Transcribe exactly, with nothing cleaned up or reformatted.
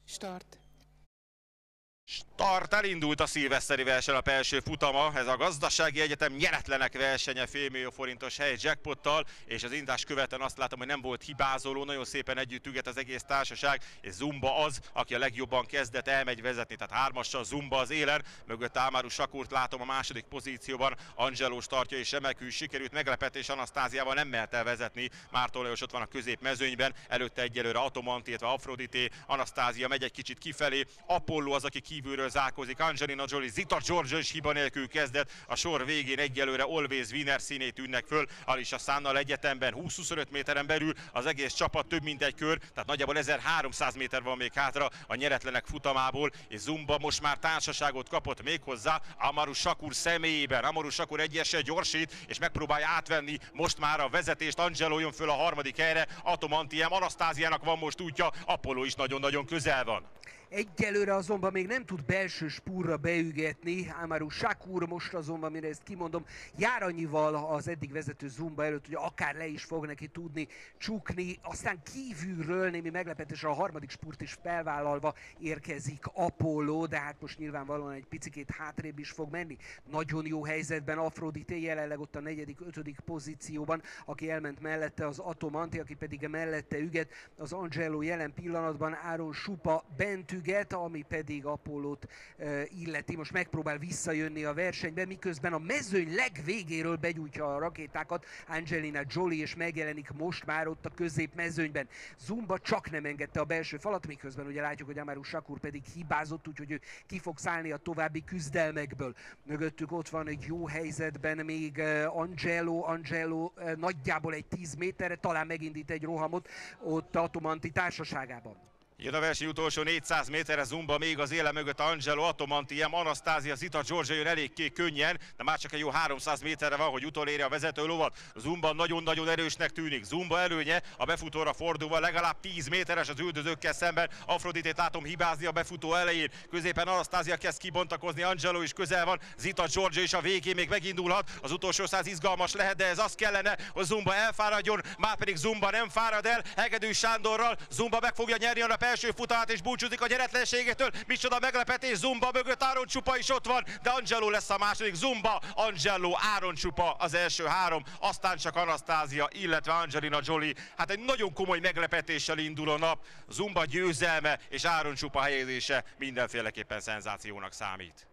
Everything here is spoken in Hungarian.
Start. Start, elindult a szilveszteri verseny a első futama, ez a Gazdasági Egyetem nyeretlenek versenye félmillió forintos hely jackpottal, és az indás követően azt látom, hogy nem volt hibázoló, nagyon szépen együtt üget az egész társaság, és Zumba az, aki a legjobban kezdett, elmegy vezetni, tehát hármassal Zumba az élen, mögött Amaru Shakurt látom a második pozícióban, Angelo startja és remekül sikerült, meglepetés Anasztáziával nem mehet el vezetni, Márton Lajos ott van a középmezőnyben, előtte egyelőre Atomanti, illetve Afrodité, Anasztázia megy egy kicsit kifelé, Apollo az, aki kívülről zárkózik, Angelina Jolie, Zita Georgia is hiba nélkül kezdett, a sor végén egyelőre Always Winner színét ünnek föl, Alisa Szánnal egyetemben húsz-huszonöt méteren belül az egész csapat több mint egy kör, tehát nagyjából ezerháromszáz méter van még hátra a nyeretlenek futamából, és Zumba most már társaságot kapott méghozzá Amaru Shakur személyében. Amaru Shakur egyesre gyorsít, és megpróbálja átvenni most már a vezetést, Angelo jön föl a harmadik helyre, Atomantium, Anasztáziának van most útja, Apollo is nagyon-nagyon közel van. Egyelőre azonban még nem tud belső spúrra beügetni Amaru Shakur, most azonban, mire ezt kimondom, jár annyival az eddig vezető Zumba előtt, hogy akár le is fog neki tudni csukni, aztán kívülről némi meglepetésen a harmadik spurt is felvállalva érkezik Apollo, de hát most nyilvánvalóan egy picikét hátrébb is fog menni. Nagyon jó helyzetben Afrodité, jelenleg ott a negyedik, ötödik pozícióban, aki elment mellette az Atomanti, aki pedig mellette üget, az Angelo jelen pillanatban, Áron Supa bent üget, ami pedig Apollót e, illeti. Most megpróbál visszajönni a versenybe, miközben a mezőny legvégéről begyújtja a rakétákat Angelina Jolie, és megjelenik most már ott a középmezőnyben. Zumba csak nem engedte a belső falat, miközben ugye látjuk, hogy Amaru Shakur pedig hibázott, úgyhogy ő ki fog szállni a további küzdelmekből. Mögöttük ott van egy jó helyzetben még Angelo, Angelo nagyjából egy tíz méterre, talán megindít egy rohamot ott Atomanti társaságában. Jön a verseny utolsó négyszáz méterre, Zumba még az éle mögött, Angelo, Atomantium, Anasztázia, Zita Georgia jön eléggé könnyen, de már csak egy jó háromszáz méterre van, hogy utolérje a vezető lovat. Zumba nagyon-nagyon erősnek tűnik. Zumba előnye a befutóra fordulva legalább tíz méteres az üldözőkkel szemben. Afroditét látom hibázni a befutó elején. Középen Anasztázia kezd kibontakozni, Angelo is közel van, Zita Georgia is a végén még megindulhat. Az utolsó száz izgalmas lehet, de ez az kellene, hogy Zumba elfáradjon, már pedig Zumba nem fárad el. Hegedű Sándorral Zumba meg fogja nyerni a első futamát, és búcsúzik a nyeretlenségétől. Micsoda meglepetés, Zumba mögött Áron Csupa is ott van, de Angelo lesz a második. Zumba, Angelo, Áron Csupa az első három, aztán csak Anasztázia, illetve Angelina Jolie. Hát egy nagyon komoly meglepetéssel indul a nap. Zumba győzelme és Áron Csupa helyezése mindenféleképpen szenzációnak számít.